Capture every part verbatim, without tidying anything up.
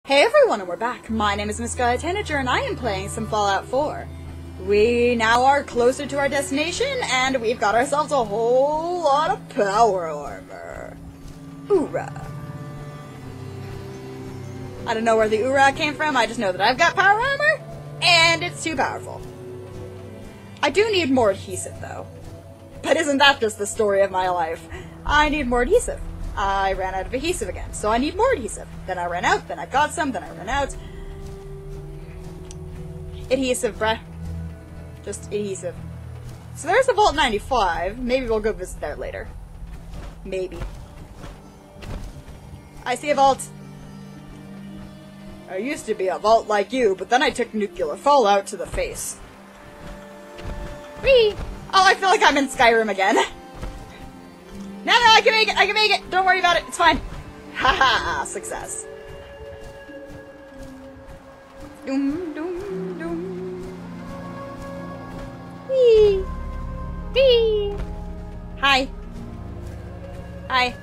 Hey everyone, and we're back. My name is Miss Scarlet Tanager, and I am playing some Fallout four. We now are closer to our destination, and we've got ourselves a whole lot of power armor. Hoorah. I don't know where the hoorah came from, I just know that I've got power armor, and it's too powerful. I do need more adhesive, though. But isn't that just the story of my life? I need more adhesive. I ran out of adhesive again, so I need more adhesive. Then I ran out, then I got some, then I ran out. Adhesive, bruh. Just adhesive. So there's the Vault ninety-five. Maybe we'll go visit there later. Maybe. I see a vault. I used to be a vault like you, but then I took nuclear fallout to the face. Whee! Oh, I feel like I'm in Skyrim again. No, no, I can make it! I can make it! Don't worry about it, it's fine! Haha, success. Doom, doom, doom. Whee! Whee! Hi. Hi.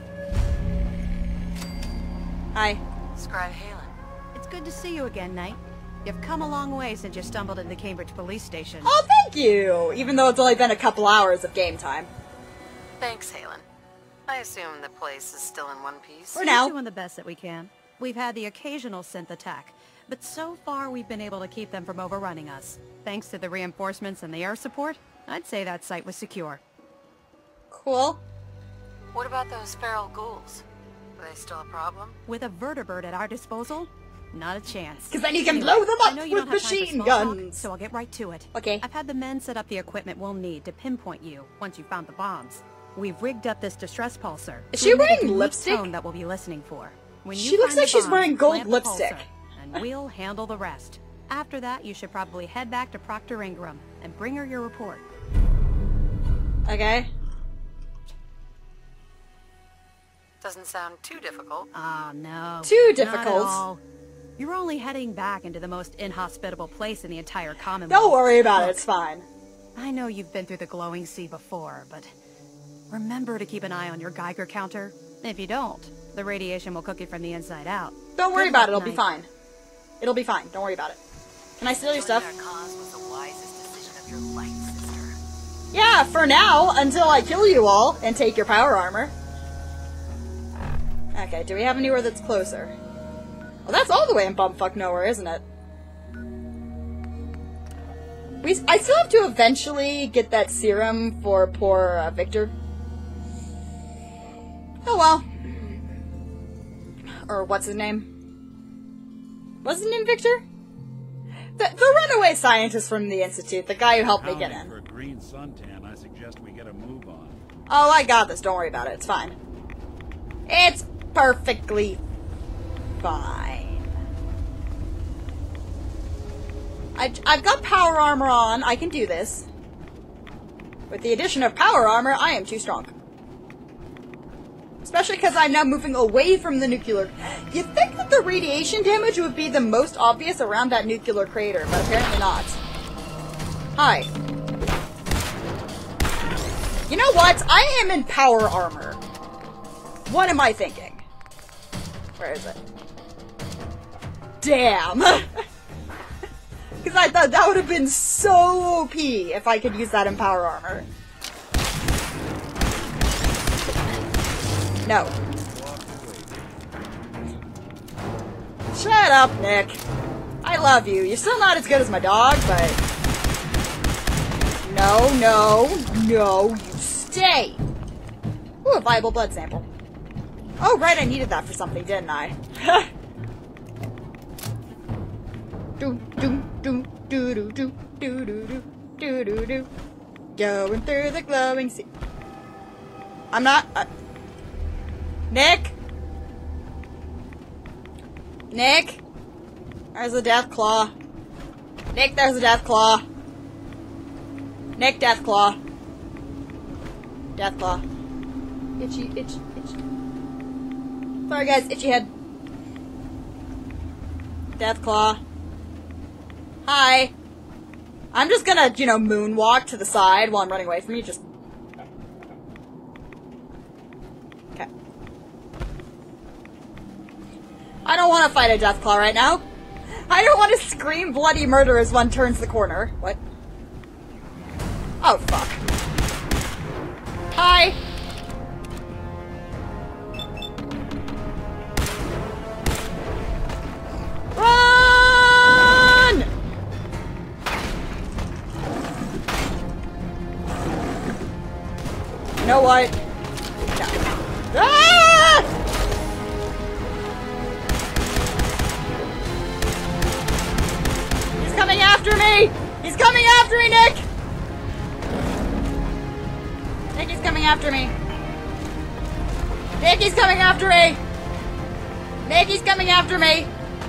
Hi. Scribe Halen. It's good to see you again, Knight. You've come a long way since you stumbled into the Cambridge police station. Oh, thank you! Even though it's only been a couple hours of game time. Thanks, Halen. I assume the place is still in one piece. For now. We're doing the best that we can. We've had the occasional synth attack, but so far we've been able to keep them from overrunning us. Thanks to the reinforcements and the air support, I'd say that site was secure. Cool. What about those feral ghouls? Are they still a problem? With a vertibird at our disposal, not a chance. Because then you can Anyway, blow them I up know you with don't have time for machine small talk, guns. so I'll get right to it. Okay. I've had the men set up the equipment we'll need to pinpoint you once you found the bombs. We've rigged up this distress pulsar. Is to she emit a wearing unique lipstick? tone that we'll be listening for. When you She looks find the like she's bombs, wearing gold plant the lipstick. pulsar, and we'll handle the rest. After that, you should probably head back to Proctor Ingram and bring her your report. Okay. Doesn't sound too difficult. Ah, no. Too not difficult. at all. You're only heading back into the most inhospitable place in the entire Commonwealth. Don't worry about it, Look, it's fine. I know you've been through the glowing sea before, but remember to keep an eye on your Geiger counter. If you don't, the radiation will cook you from the inside out. Don't worry Good about it, luck, it'll be Knight. fine. It'll be fine, don't worry about it. Can I steal your stuff? Joining our cause was the wisest decision of your life, sister. Yeah, for now, until I kill you all and take your power armor. Okay, do we have anywhere that's closer? Well, that's all the way in bumfuck nowhere, isn't it? We, I still have to eventually get that serum for poor uh, Victor. Oh well. Or what's his name? What's his name, Victor? The, the runaway scientist from the Institute, the guy who helped me get in. For a green suntan, I suggest we get a move on. Oh, I got this. Don't worry about it. It's fine. It's perfectly fine. I, I've got power armor on. I can do this. With the addition of power armor, I am too strong. Especially because I'm now moving away from the nuclear... You'd think that the radiation damage would be the most obvious around that nuclear crater, but apparently not. Hi. You know what? I am in power armor. What am I thinking? Where is it? Damn! Because I thought that would have been so O P if I could use that in power armor. No. Shut up, Nick. I love you. You're still not as good as my dog, but... No, no, no, you stay! Ooh, a viable blood sample. Oh, right, I needed that for something, didn't I? do, do, do, do, do, do, do, do, do, do, do. Going through the glowing sea. I'm not... Uh, Nick? Nick? There's a death claw. Nick, there's a death claw. Nick, death claw. Death claw. Itchy, itchy, itchy. Sorry guys, itchy head. Death claw. Hi. I'm just gonna, you know, moonwalk to the side while I'm running away from you. Just... I don't want to fight a Deathclaw right now. I don't want to scream bloody murder as one turns the corner. What? Oh, fuck. Hi! Run! You know what? No. Ah! He's coming after me! He's coming after me, Nick! Nick, he's coming after me. Nick, he's coming after me! Nick, he's coming after me!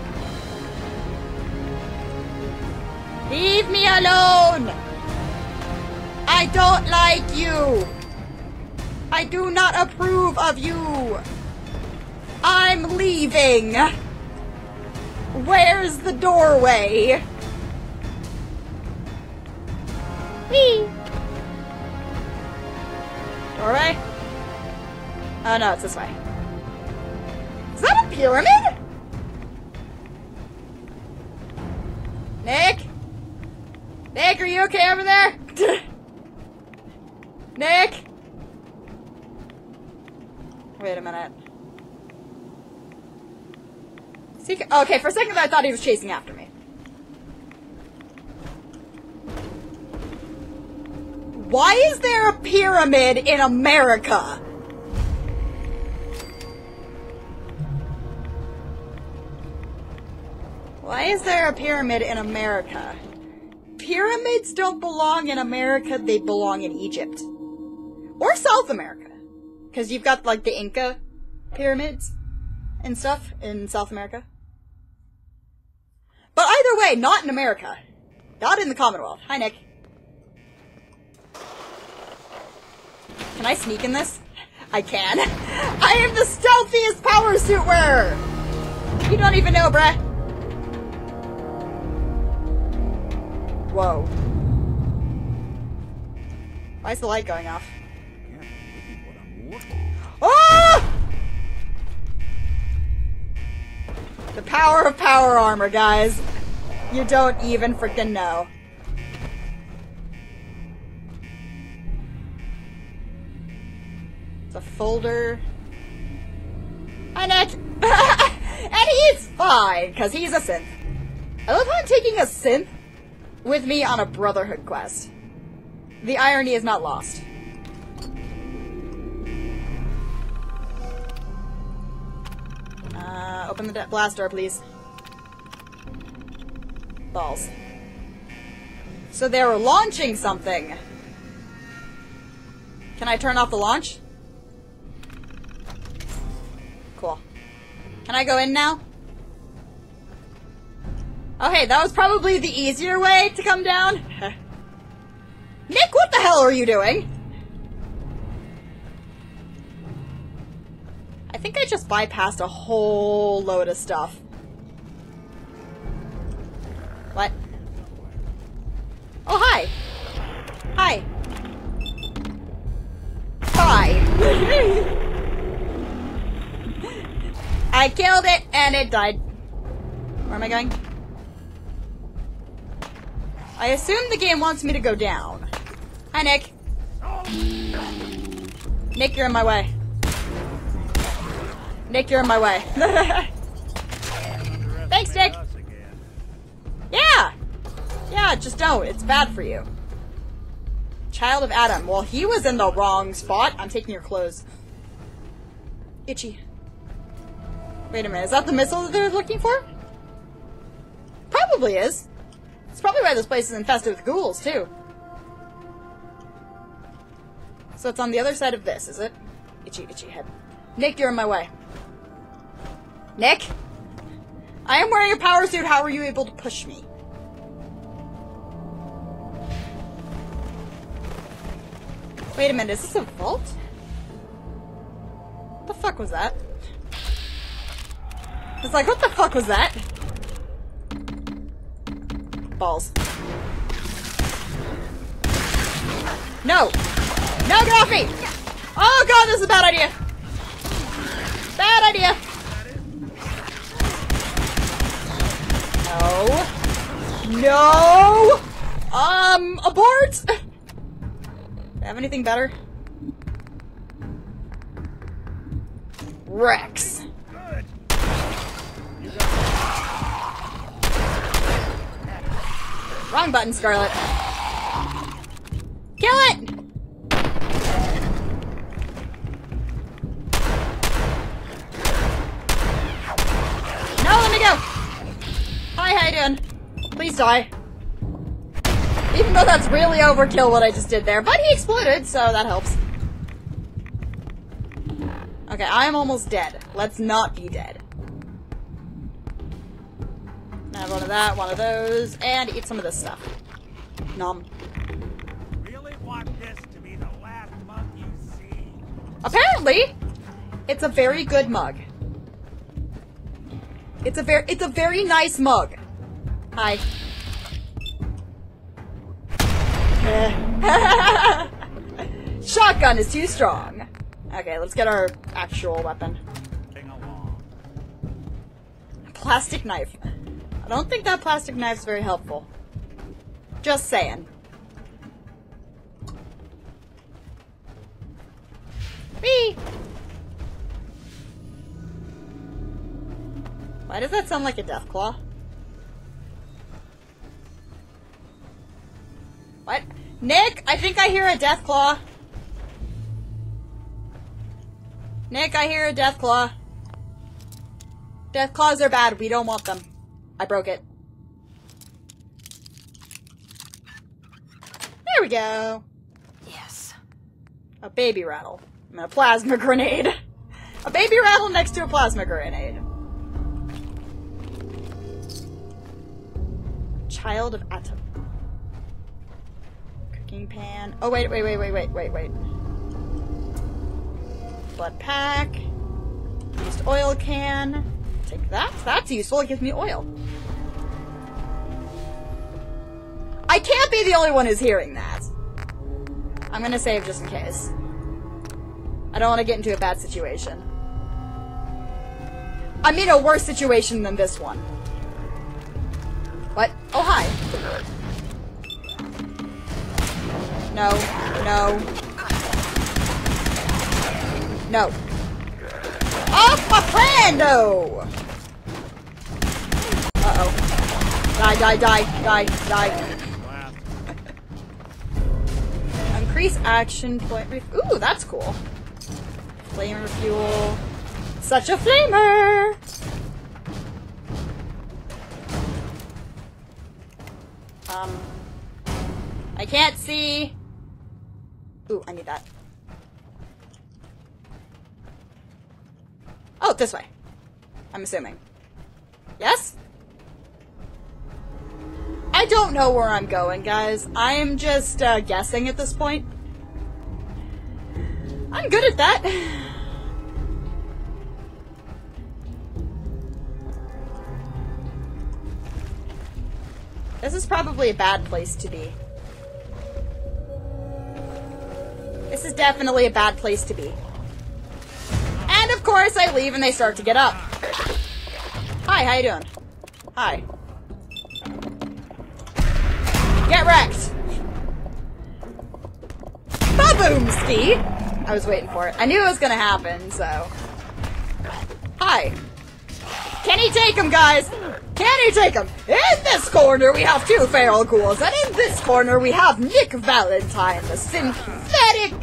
Leave me alone! I don't like you! I do not approve of you! I'm leaving! Where's the doorway? Whee! Doorway? Oh no, it's this way. Is that a pyramid? Nick? Nick, are you okay over there? Nick? Wait a minute. Is he, okay, for a second I thought he was chasing after me. Why is there a pyramid in America? Why is there a pyramid in America? Pyramids don't belong in America, they belong in Egypt. Or South America. Because you've got, like, the Inca pyramids and stuff in South America. But either way, not in America. Not in the Commonwealth. Hi, Nick. Can I sneak in this? I can. I am the stealthiest power suit wearer! You don't even know, bruh. Whoa. Why is the light going off? Oh! The power of power armor, guys. You don't even freaking know. It's a folder. Hi, Nick! And he's fine, because he's a synth. I love how I'm taking a synth with me on a Brotherhood quest. The irony is not lost. Uh, open the blast door, please. Balls. So they were launching something. Can I turn off the launch? Cool. Can I go in now? Okay, that was probably the easier way to come down. Nick, what the hell are you doing? I think I just bypassed a whole load of stuff. What? Oh, hi! Hi! Hi! I killed it, and it died. Where am I going? I assume the game wants me to go down. Hi, Nick. Nick, you're in my way. Nick, you're in my way. Thanks, Nick. Yeah. Yeah, just don't. It's bad for you. Child of Adam. Well, he was in the wrong spot. I'm taking your clothes. Itchy. Wait a minute. Is that the missile that they're looking for? Probably is. It's probably why this place is infested with ghouls, too. So it's on the other side of this, is it? Itchy, itchy head. Nick, you're in my way. Nick? I am wearing a power suit. How are you able to push me? Wait a minute. Is this a vault? What the fuck was that? It's like, what the fuck was that? Balls. No! No, get off me! Oh god, this is a bad idea! Bad idea! No. No! Um, abort! Do I have anything better? Rex. Wrong button, Scarlet. Kill it! No, let me go! Hi, how you doing? Please die. Even though that's really overkill what I just did there, but he exploded, so that helps. Okay, I am almost dead. Let's not be dead. Have one of that, one of those, and eat some of this stuff. Nom. Really want this to be the last mug you see? Apparently, it's a very good mug. It's a very, it's a very nice mug. Hi. Shotgun is too strong. Okay, let's get our actual weapon. Plastic knife. I don't think that plastic knife's very helpful. Just saying. Whee! Why does that sound like a death claw? What? Nick, I think I hear a death claw. Nick, I hear a death claw. Death claws are bad. We don't want them. I broke it. There we go. Yes. A baby rattle. I mean, a plasma grenade. A baby rattle next to a plasma grenade. Child of Atom. Cooking pan. Oh, wait, wait, wait, wait, wait, wait, wait. Blood pack. Used oil can. Take that. That's useful. It gives me oil. I can't be the only one who's hearing that. I'm gonna save just in case. I don't want to get into a bad situation. I'm in a worse situation than this one. What? Oh, hi. No. No. No. Off my plando! Uh-oh. Die, die, die, die, die. Increase action point. Ooh, that's cool. Flamer fuel. Such a flamer! Um. I can't see. Ooh, I need that. Oh, this way. I'm assuming. Yes? I don't know where I'm going, guys. I am just uh, guessing at this point. I'm good at that. This is probably a bad place to be. This is definitely a bad place to be. And of course I leave and they start to get up. Hi, how you doing? Hi. Get wrecked! Ba-boom-ski! I was waiting for it. I knew it was gonna happen, so... Hi. Can he take him, guys? Can he take him? In this corner we have two feral ghouls, and in this corner we have Nick Valentine, the synthetic...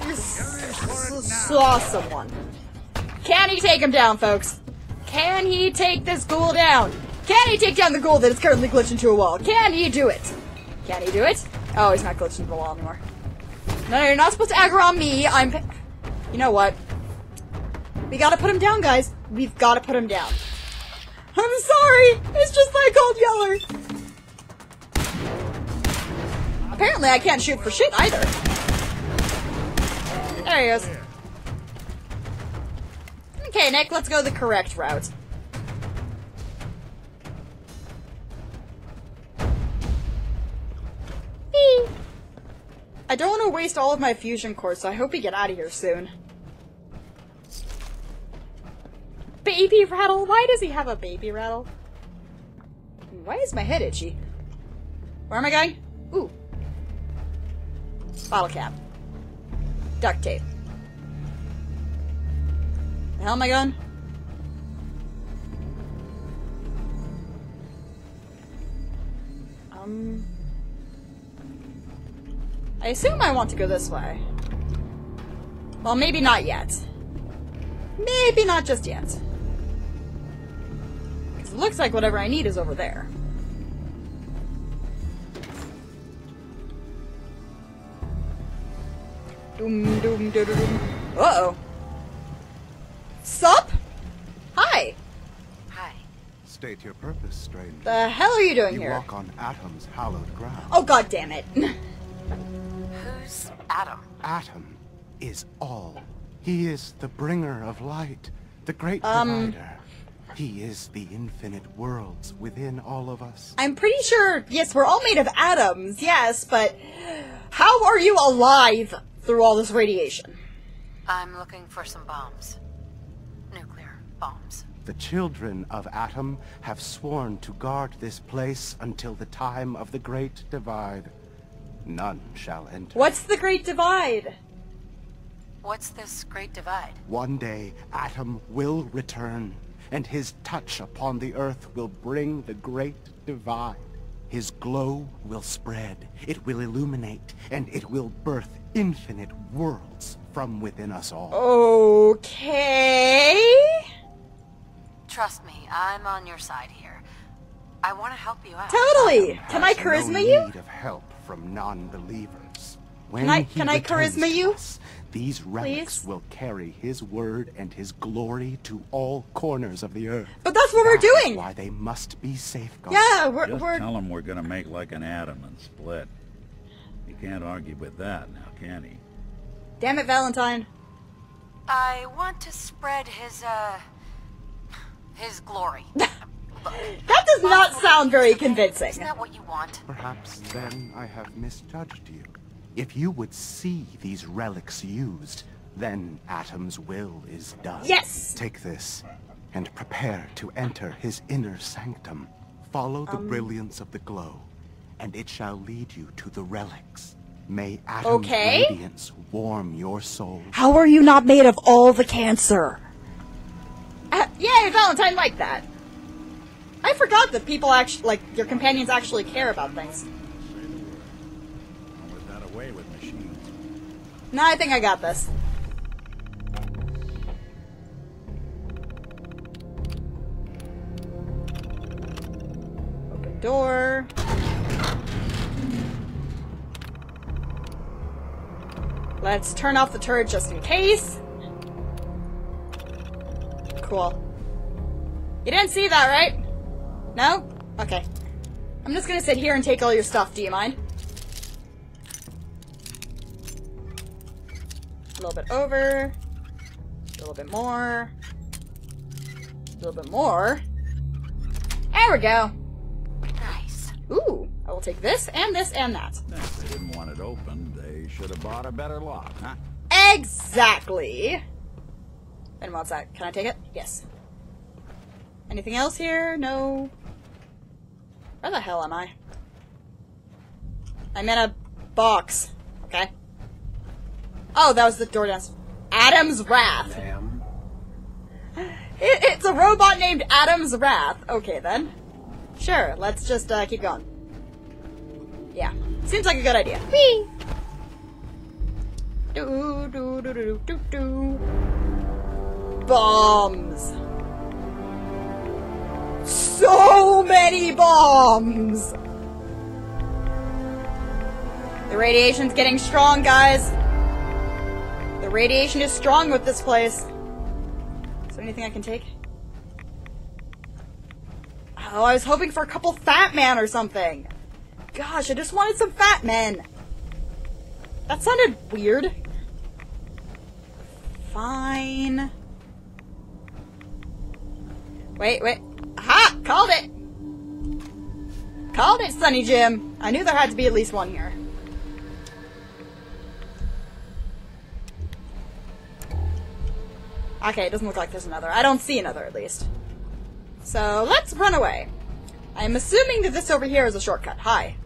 awesome one. Can he take him down, folks? Can he take this ghoul down? Can he take down the ghoul that is currently glitched into a wall? Can he do it? Can he do it? Oh, he's not glitched into the wall anymore. No, you're not supposed to aggro on me. I'm... You know what? We gotta put him down, guys. We've gotta put him down. I'm sorry! It's just like Old Yeller! Apparently I can't shoot for shit either. There he goes. Okay, Nick, let's go the correct route. Eee. I don't want to waste all of my fusion cores, so I hope we get out of here soon. Baby rattle? Why does he have a baby rattle? Why is my head itchy? Where am I going? Ooh. Bottle cap. Duct tape. The hell am I going? Um... I assume I want to go this way. Well, maybe not yet. Maybe not just yet. Because it looks like whatever I need is over there. Doom, doom, doom, doom. Uh-oh. Sup? Hi. Hi. State your purpose, stranger. The hell are you doing You here? walk on Atom's hallowed ground. Oh, god damn it. Who's Adam? Atom is all. He is the bringer of light, the great Um. divider. He is the infinite worlds within all of us. I'm pretty sure, yes, we're all made of atoms, yes, but how are you alive through all this radiation? I'm looking for some bombs. Nuclear bombs. The children of Atom have sworn to guard this place until the time of the Great Divide. None shall enter. What's the Great Divide? What's this Great Divide? One day, Atom will return, and his touch upon the earth will bring the Great Divide. His glow will spread, it will illuminate, and it will birth infinite worlds from within us all. Okay. Trust me, I'm on your side here. I want to help you out. Totally. Can I Has charisma no you? need of help from non-believers. When Can I- he can I returns charisma to you? us, these relics Please? will carry his word and his glory to all corners of the earth. But that's what we're That is doing. why they must be safeguarded. Yeah, we're, Just we're tell him we're gonna make like an atom and split. He can't argue with that now, can he? damn it, Valentine. I want to spread his, uh... his glory. That does not sound very convincing. Isn't that what you want? Perhaps then I have misjudged you. If you would see these relics used, then Atom's will is done. Yes! Take this, and prepare to enter his inner sanctum. Follow the Um. brilliance of the glow, and it shall lead you to the relics. May Atom's Okay. radiance warm your soul. How are you not made of all the cancer? Uh, yay, Valentine liked that. I forgot that people actually, like, your companions actually care about things. Say the word. Or was that away with machines? No, I think I got this. Open door. Let's turn off the turret just in case. Cool. You didn't see that, right? No? Okay. I'm just gonna sit here and take all your stuff, do you mind? A little bit over. A little bit more. A little bit more. There we go. Nice. Ooh, I will take this and this and that. If they didn't want it open, they should have bought a better lock, huh? Exactly. And what's that? Can I take it? Yes. Anything else here? No. Where the hell am I? I'm in a box. Okay. Oh, that was the door down. Adam's Wrath. Ma'am. It, it's a robot named Adam's Wrath. Okay, then. Sure, let's just uh, keep going. Yeah. Seems like a good idea. Whee! Do, do, do, do, do, do. Bombs. So many bombs! The radiation's getting strong, guys. The radiation is strong with this place. Is there anything I can take? Oh, I was hoping for a couple Fat Man or something. Gosh, I just wanted some Fat Men. That sounded weird. Fine. Wait, wait. Aha! Called it! Called it, Sunny Jim. I knew there had to be at least one here. Okay, it doesn't look like there's another. I don't see another, at least. So, let's run away. I'm assuming that this over here is a shortcut. Hi.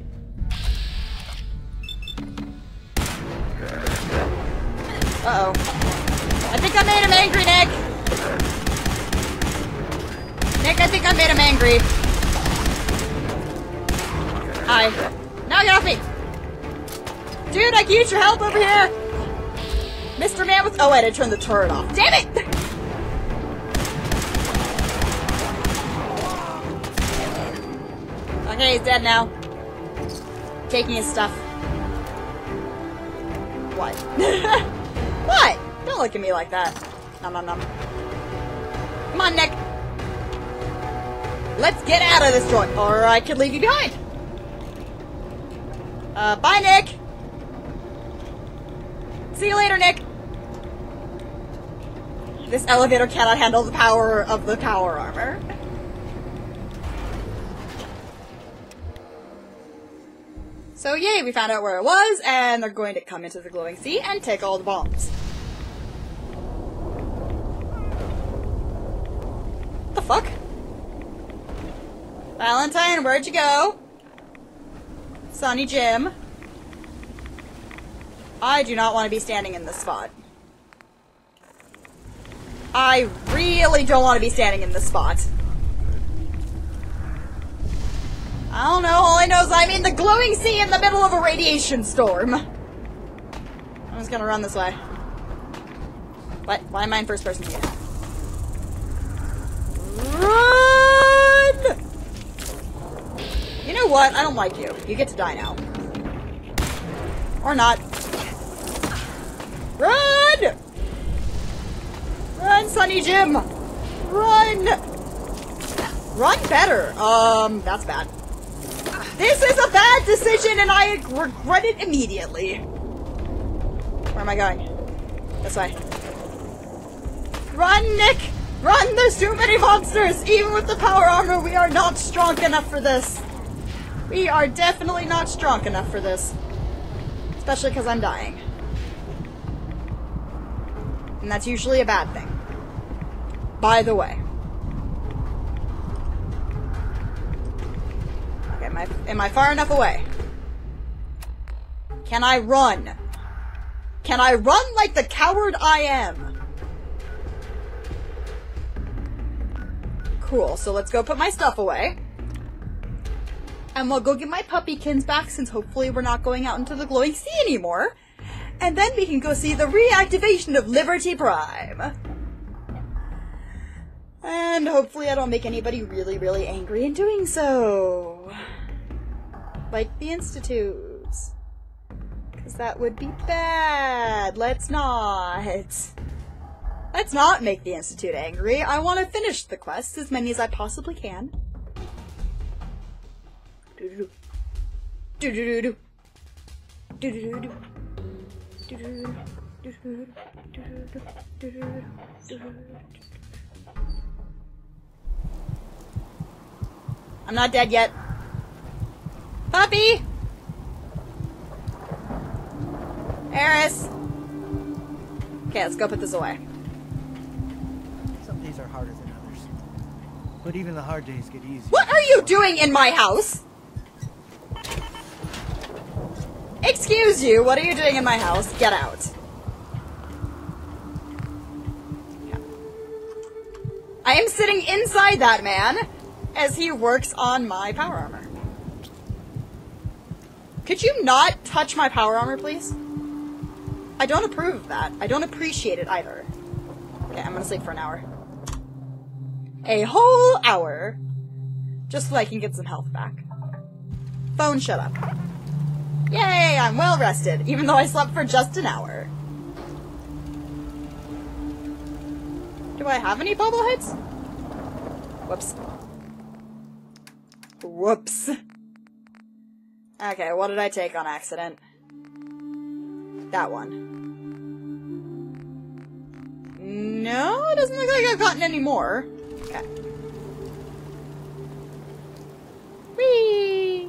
Uh-oh. I think I made him angry, Nick! Nick, I think I made him angry. Hi. Now get off me! Dude, I can use your help over here! Mister Man with- oh wait, I turned the turret off. Damn it! Okay, he's dead now. Taking his stuff. What? What? Don't look at me like that. Nom nom nom. Come on, Nick. Let's get out of this joint, or I could leave you behind. Uh, bye, Nick. See you later, Nick. This elevator cannot handle the power of the power armor. So yay, we found out where it was, and they're going to come into the glowing sea and take all the bombs. What the fuck? Valentine, where'd you go? Sonny Jim. I do not want to be standing in this spot. I really don't want to be standing in this spot. I don't know, all I know is I'm in the glowing sea in the middle of a radiation storm. I'm just gonna run this way. What? Why am I in first person here? Run! You know what? I don't like you. You get to die now. Or not. Run! Run, Sonny Jim! Run! Run better. Um, that's bad. This is a bad decision and I regret it immediately. Where am I going? This way. Run, Nick! Run! There's too many monsters! Even with the power armor, we are not strong enough for this. We are definitely not strong enough for this. Especially because I'm dying. And that's usually a bad thing. By the way. Okay, am I, am I far enough away? Can I run? Can I run like the coward I am? Cool, so let's go put my stuff away. And we'll go get my puppykins back since hopefully we're not going out into the glowing sea anymore. And then we can go see the reactivation of Liberty Prime. And hopefully I don't make anybody really, really angry in doing so. Like the Institutes. Because that would be bad. Let's not. Let's not make the Institute angry. I want to finish the quests, as many as I possibly can. Do-do-do. Do-do-do-do. Do-do-do-do. Do-do-do-do. Do-do-do-do. Do-do-do-do. Do-do-do-do. I'm not dead yet. Puppy! Eris! Okay, let's go put this away. Some days are harder than others. But even the hard days get easier. What are you doing in my house? Excuse you, what are you doing in my house? Get out. Yeah. I am sitting inside that man as he works on my power armor. Could you not touch my power armor, please? I don't approve of that. I don't appreciate it either. Okay, I'm gonna sleep for an hour. A whole hour. Just so I can get some health back. Phone, shut up. Yay, I'm well rested, even though I slept for just an hour. Do I have any bobbleheads? Whoops. Whoops. Okay, what did I take on accident? That one. No, it doesn't look like I've gotten any more. Okay. Whee!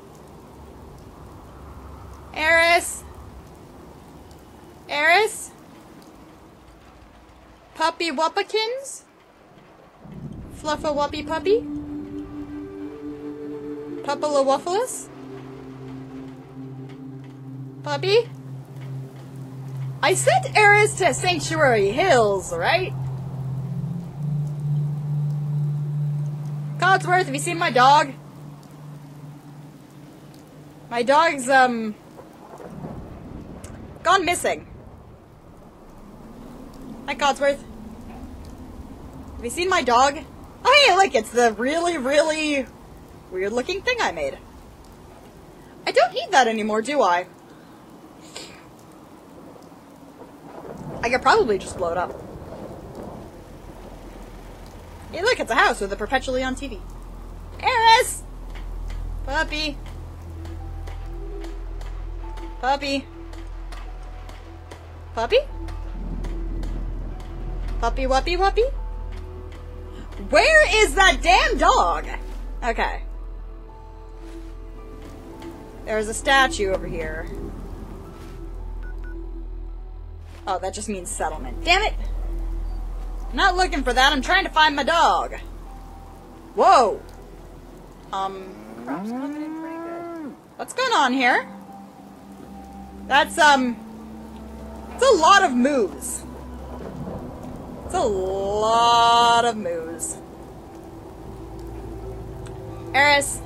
Eris? Eris? Puppy Wuppakins? Fluffa Wuppy Puppy? Pupilawuffalus? Puppy? I sent Eris to Sanctuary Hills, right? Codsworth, have you seen my dog? My dog's, um... gone missing. Hi, Codsworth. Have you seen my dog? Oh, hey, look, it's the really, really weird-looking thing I made. I don't need that anymore, do I? I could probably just blow it up. Hey, look, it's a house with a perpetually on T V. Eris! Puppy. Puppy. Puppy? Puppy, wuppy, wuppy? Where is that damn dog? Okay. There's a statue over here. Oh, that just means settlement. Damn it! I'm not looking for that, I'm trying to find my dog. Whoa! Um... Crop's coming in pretty good. What's going on here? That's, um... it's a lot of moves. It's a lot of moves. Eris.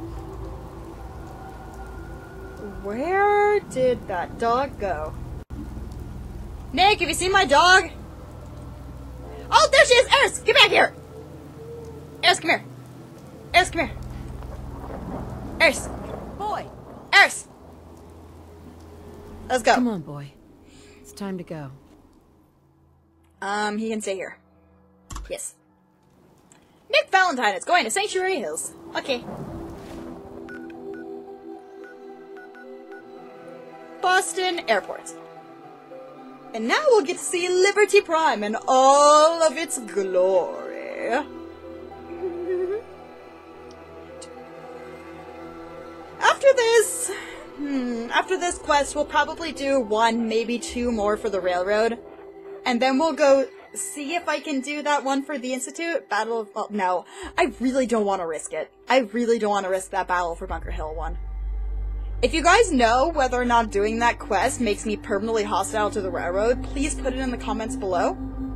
Where did that dog go? Nick, have you seen my dog? Oh, there she is! Eris, get back here! Eris, come here. Eris, come here. Eris. Boy! Eris! Let's go. Come on, boy. It's time to go. Um, he can stay here. Yes. Nick Valentine is going to Sanctuary Hills. Okay. Boston Airport. And now we'll get to see Liberty Prime in all of its glory. After this... Hmm, after this quest, we'll probably do one, maybe two more for the railroad. And then we'll go see if I can do that one for the Institute. Battle of... Well, no. I really don't want to risk it. I really don't want to risk that Battle for Bunker Hill one. If you guys know whether or not doing that quest makes me permanently hostile to the railroad, please put it in the comments below.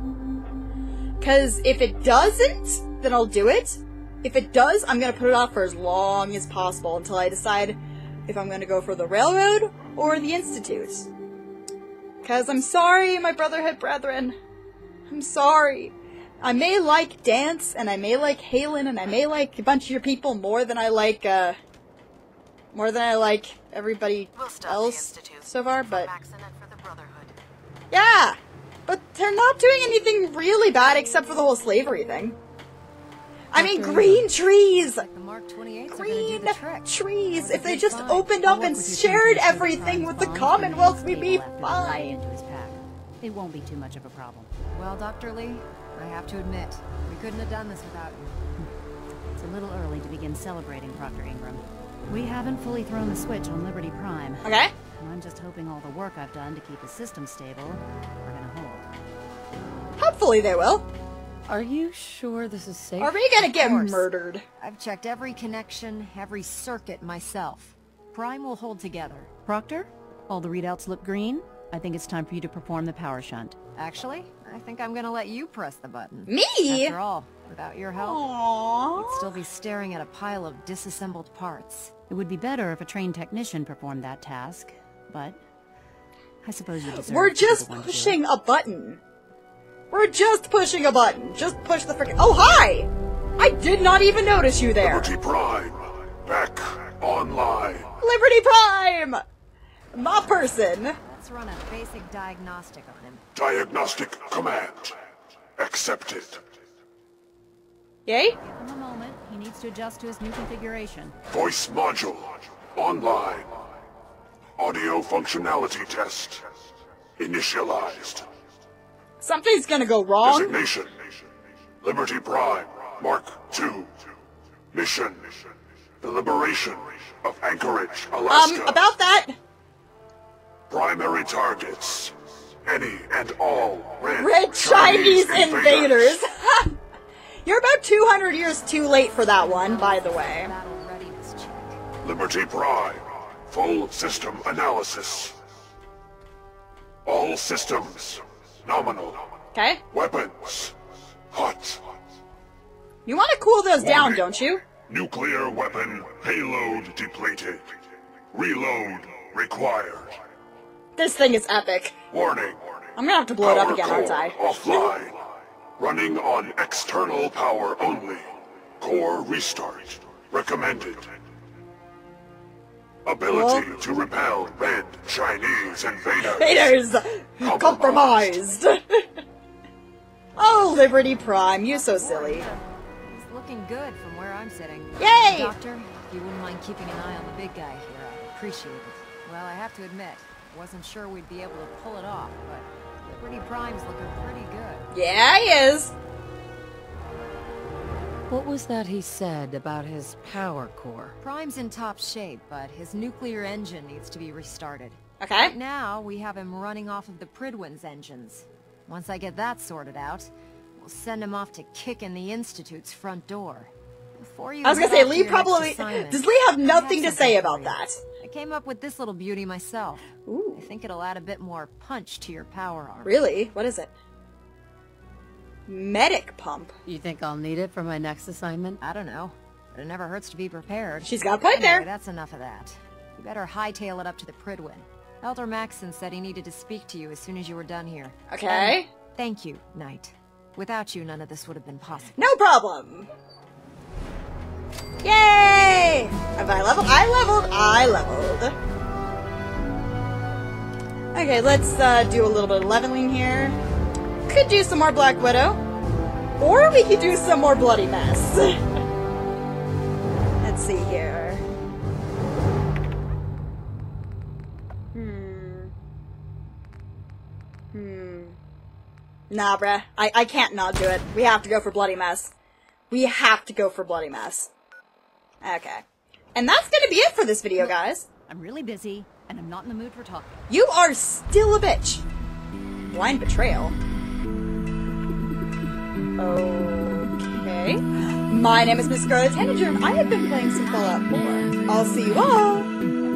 Because if it doesn't, then I'll do it. If it does, I'm going to put it off for as long as possible until I decide if I'm going to go for the railroad or the Institute. Because I'm sorry, my Brotherhood brethren. I'm sorry. I may like dance, and I may like Halen, and I may like a bunch of your people more than I like, uh... more than I like everybody We'll stop else the Institute so far, for but... Maxon and for the Brotherhood. Yeah! But they're not doing anything really bad except for the whole slavery thing. I mean, green trees! The Mark twenty-eights are gonna do Green the trick. trees! That If would they be just fine. opened I'll up work and with your shared team to ensure the everything Prime's with the bonds Commonwealth, remain we'd be stable after the lie fine. into his pack. It won't be too much of a problem. Well, Doctor Lee, I have to admit, we couldn't have done this without you. It's a little early to begin celebrating, Proctor Ingram. We haven't fully thrown the switch on Liberty Prime. Okay? And I'm just hoping all the work I've done to keep the system stable are gonna hold. Hopefully they will. Are you sure this is safe? Are we gonna get course. murdered? I've checked every connection, every circuit myself. Prime will hold together. Proctor, all the readouts look green. I think it's time for you to perform the power shunt. Actually, I think I'm gonna let you press the button. Me? After all, without your help, Aww. we'd still be staring at a pile of disassembled parts. It would be better if a trained technician performed that task, but I suppose you deserve We're to be just the one to do pushing it. a button. We're just pushing a button. Just push the frickin'- Oh, hi! I did not even notice you there. Liberty Prime, back online. Liberty Prime! My person. Let's run a basic diagnostic on him. Diagnostic command accepted. Yay? Give him a moment. He needs to adjust to his new configuration. Voice module online. Audio functionality test initialized. Something's gonna go wrong. Designation: Liberty Prime Mark two. Mission: the liberation of Anchorage, Alaska. Um, about that, Primary targets: any and all red, Red Chinese invaders. You're about two hundred years too late for that one, by the way. Battle readiness check. Liberty Prime. Full system analysis. All systems. Nominal. Okay. Weapons. Hot. You want to cool those down, Warning. don't you? Nuclear weapon payload depleted. Reload required. This thing is epic. Warning. I'm gonna have to blow it up Power again, core aren't I? offline. Running on external power only. Core restart. Recommended. Ability Well. to repel red Chinese invaders. Invaders! Compromised! Oh, Liberty Prime, you're so silly. He's looking good from where I'm sitting. Yay! Doctor, if you wouldn't mind keeping an eye on the big guy here, I'd appreciate it. Well, I have to admit, wasn't sure we'd be able to pull it off, but Liberty Prime's looking pretty good. Yeah, he is. What was that he said about his power core? Prime's in top shape, but his nuclear engine needs to be restarted. Okay. Right now, we have him running off of the Prydwen's engines. Once I get that sorted out, we'll send him off to kick in the Institute's front door. Before you I was gonna head say, off to Lee your next probably... assignment, Does Lee have I nothing to something say for about you. that? I came up with this little beauty myself. Ooh. I think it'll add a bit more punch to your power armor. Really? What is it? Medic pump. You think I'll need it for my next assignment? I don't know. But it never hurts to be prepared. She's got a point anyway, there. That's enough of that. You better hightail it up to the Prydwen. Elder Maxson said he needed to speak to you as soon as you were done here. Okay. And thank you, Knight. Without you, none of this would have been possible. No problem. Yay! Have I leveled? I leveled. I leveled. Okay, let's uh, do a little bit of leveling here. Could do some more Black Widow. Or we could do some more Bloody Mess. Let's see here. Hmm. Hmm. Nah, bruh. I, I can't not do it. We have to go for Bloody Mess. We have to go for Bloody Mess. Okay. And that's gonna be it for this video, guys. I'm really busy, and I'm not in the mood for talking. You are still a bitch. Blind betrayal. Okay. My name is Miss Scarlet Tanager, and I have been playing some Fallout four. I'll see you all